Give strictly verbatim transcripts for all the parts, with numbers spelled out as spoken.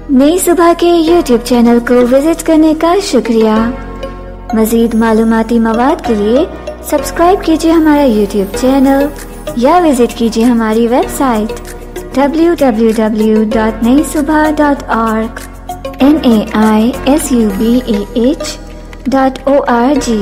नई सुबह के यूट्यूब चैनल को विजिट करने का शुक्रिया। मजीद मालूमाती मवाद के लिए सब्सक्राइब कीजिए हमारा यूट्यूब चैनल या विजिट कीजिए हमारी website W W W dot Nai Subah dot org N A I S U B A H dot O R G.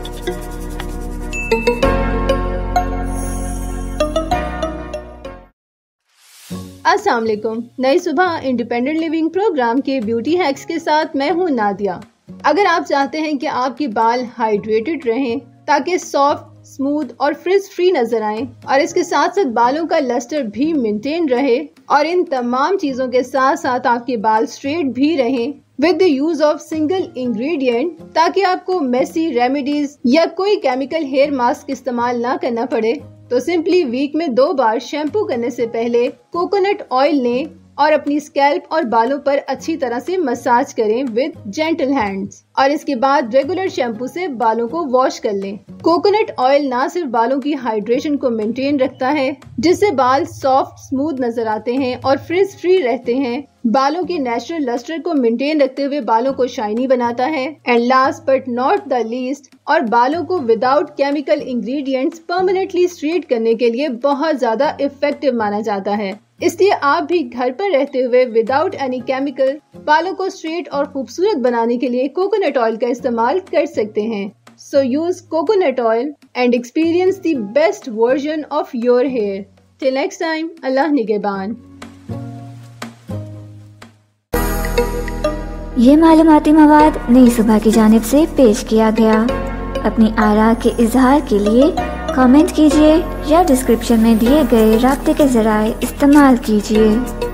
अस्सलाम वालेकुम। Nai Subah independent living program के ब्यूटी हैक्स के साथ मैं हूं नादिया। अगर आप चाहते हैं कि आपके बाल हाइड्रेटेड रहें ताकि सॉफ्ट, स्मूथ और फ्रिज फ्री नजर आएं और इसके साथ साथ बालों का लस्टर भी मेंटेन रहे और इन तमाम चीजों के साथ साथ आपके बाल स्ट्रेट भी रहें with the use of single ingredient, ताकि आपको मेसी रेमेडीज या कोई केमिकल हेयर मास्क इस्तेमाल ना करना पड़े, तो सिंपली वीक में दो बार शैम्पू करने से पहले कोकोनट ऑयल लें और अपनी स्कैल्प और बालों पर अच्छी तरह से मसाज करें विद जेंटल हैंड्स और इसके बाद रेगुलर शैम्पू से बालों को वॉश कर लें। कोकोनट ऑयल ना सिर्फ बालों की हाइड्रेशन को मेंटेन रखता है, जिससे बाल सॉफ्ट स्मूथ नजर आते हैं और फ्रिज फ्री रहते हैं, बालों के नेचुरल लस्टर को मेंटेन रखते हुए बालों को शाइनी बनाता है and last but not the least, और बालों को without chemical ingredients permanently straight करने के लिए बहुत ज्यादा इफेक्टिव माना जाता है। इसलिए आप भी घर पर रहते हुए विदाउट एनी केमिकल बालों को स्ट्रेट और खूबसूरत बनाने के लिए कोकोनट ऑयल का इस्तेमाल कर सकते हैं। So use coconut oil and experience the best version of your hair. Till next time, अल्लाह निगहबान। ये मालूमाती मवाद नई सुबह की जानिब से पेश किया गया। अपनी आरा के इजहार के लिए कमेंट कीजिए या डिस्क्रिप्शन में दिए गए राब्ते के जराए इस्तेमाल कीजिए।